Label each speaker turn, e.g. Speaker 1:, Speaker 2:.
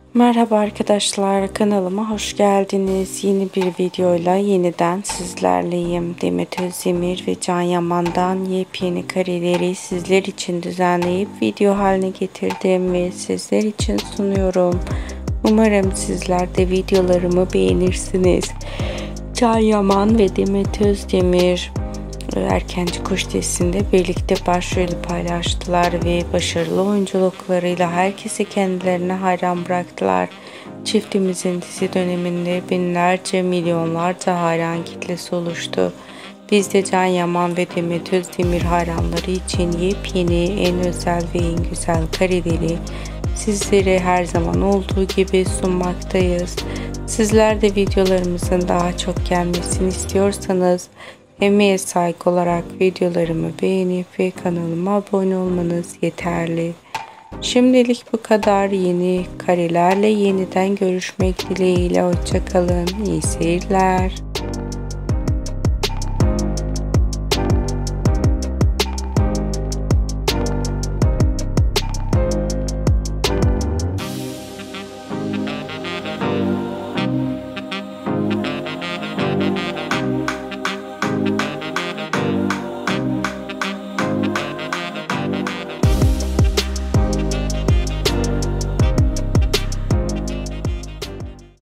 Speaker 1: Merhaba arkadaşlar, kanalıma hoş geldiniz. Yeni bir videoyla yeniden sizlerleyim. Demet Özdemir ve Can Yaman'dan yepyeni kareleri sizler için düzenleyip video haline getirdim ve sizler için sunuyorum. Umarım sizler de videolarımı beğenirsiniz. Can Yaman ve Demet Özdemir Erkenci Kuş dizisinde birlikte başrolü paylaştılar ve başarılı oyunculuklarıyla herkesi kendilerine hayran bıraktılar. Çiftimizin dizi döneminde binlerce, milyonlarca hayran kitlesi oluştu. Biz de Can Yaman ve Demet Özdemir hayranları için yepyeni, en özel ve en güzel kareleri sizlere her zaman olduğu gibi sunmaktayız. Sizler de videolarımızın daha çok gelmesini istiyorsanız emeğe saygı olarak videolarımı beğenip ve kanalıma abone olmanız yeterli. Şimdilik bu kadar. Yeni karelerle yeniden görüşmek dileğiyle. Hoşça kalın. İyi seyirler.